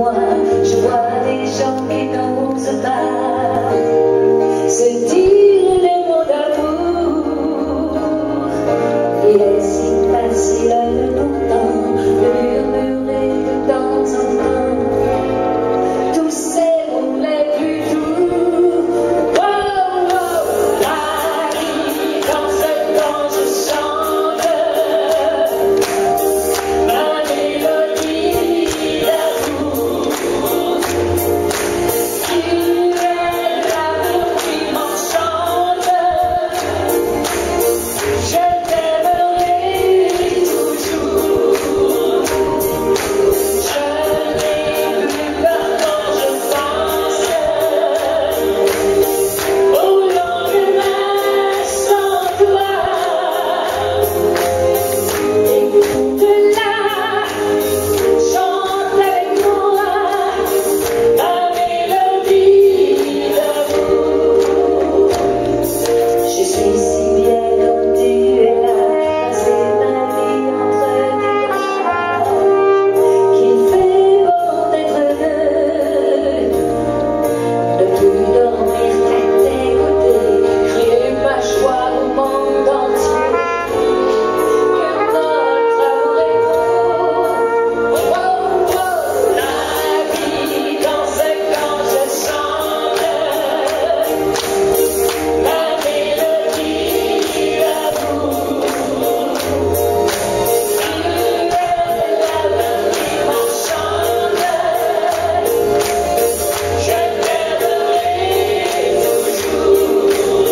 moi, je vois des gens qui n'osent pas se dire les mots d'amour. Il est si facile pourtant de murmurer de temps en temps tous ces mots les plus doux. Oh, oh, la vie dans ce temps je chante ma mélodie d'amour. Tu es l'amour qui m'enchante. Je t'aimerai toujours. Je n'ai plus peur quand je pense au lendemain sans toi. Écoute-la, chante avec moi ma mélodie d'amour. Je suis si bien quand tu es là, passer ma vie entre tes bras, qu'il fait bon d'être deux, ne plus dormir qu'à tes côtés, crier ma joie au monde entier, que notre amour est beau. Oh, oh, oh, la vie dans ce quand je chante ma mélodie d'amour. Tu es l'amour qui m'enchante. Je t'aimerai toujours.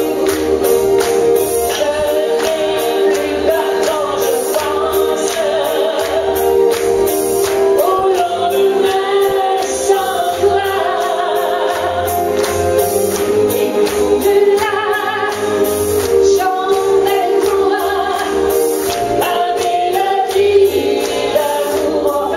Je n'ai plus peur quand je pense au lendemain sans toi. Écoute-la, chante avec moi ma mélodie d'amour.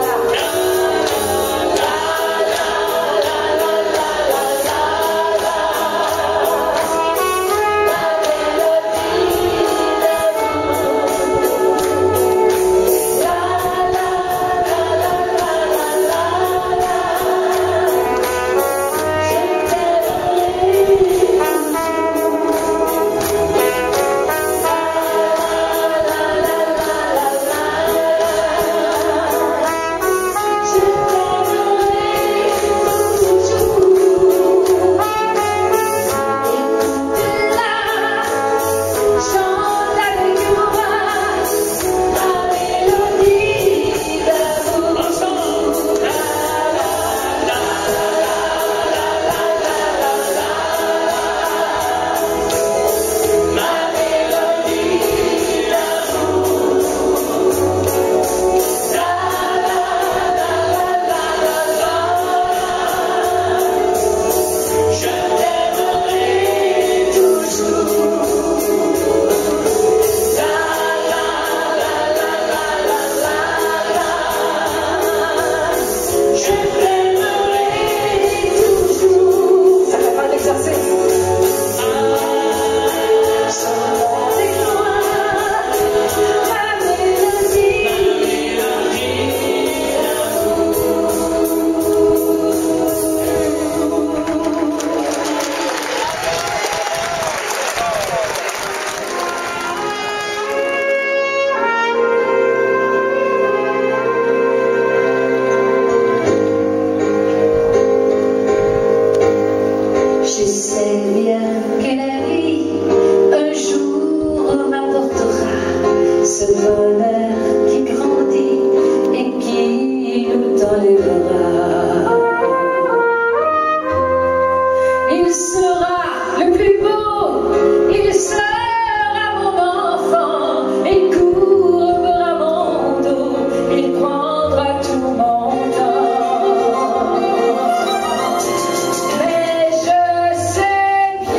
Je sais bien que la vie un jour m'apportera ce bonheur qui grandit et qui nous tend les bras. Il sera le plus beau, il sera mon enfant, il courbera mon dos, il prendra tout mon temps. Mais je sais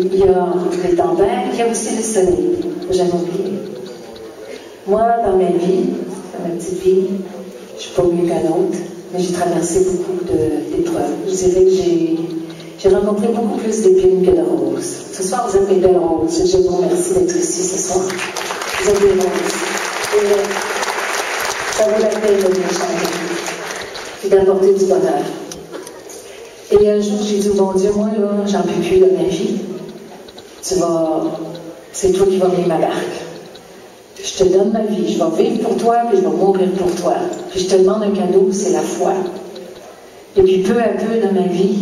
il y a les tempêtes, il y a aussi le soleil, que j'aime oublier. Moi, dans ma vie, dans ma petite vie, je ne suis pas mieux qu'un autre, mais j'ai traversé beaucoup d'épreuves. Je dirais que j'ai rencontré beaucoup plus d'épines que de roses. Ce soir, vous êtes des belles roses. Je vous remercie d'être ici ce soir. Vous êtes des roses. Et ça vaut la peine de venir chanter et d'apporter du bonheur. Et un jour, j'ai dit au bon Dieu, moi, là, j'en peux plus de ma vie. C'est toi qui vas mener ma barque. Je te donne ma vie, je vais vivre pour toi, puis je vais mourir pour toi. Puis je te demande un cadeau, c'est la foi. Et puis peu à peu dans ma vie,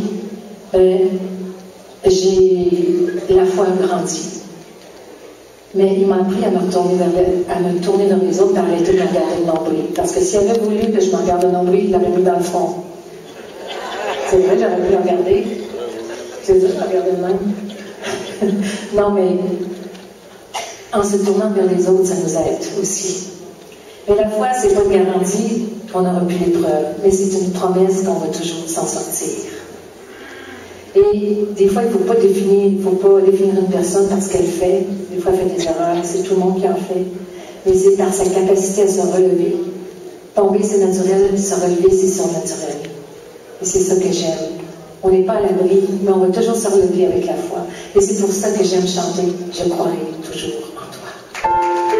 la foi a grandi. Mais il m'a appris à me tourner vers les autres, et à arrêter de me regarder le nombril. Parce que s'il avait voulu que je me regarde le nombril, il l'aurait mis dans le fond. C'est vrai, j'aurais pu le regarder. C'est vrai, je regardais le même. Non, mais en se tournant vers les autres, ça nous aide aussi. Mais la foi, c'est pas une garantie qu'on n'aura plus l'épreuve, mais c'est une promesse qu'on va toujours s'en sortir. Et des fois, il ne faut pas définir une personne par ce qu'elle fait. Des fois, elle fait des erreurs, c'est tout le monde qui en fait. Mais c'est par sa capacité à se relever. Tomber, c'est naturel, se relever, c'est surnaturel. Et c'est ça que j'aime. On n'est pas à l'abri, mais on va toujours se relever avec la foi. Et c'est pour ça que j'aime chanter « Je croirai toujours en toi ».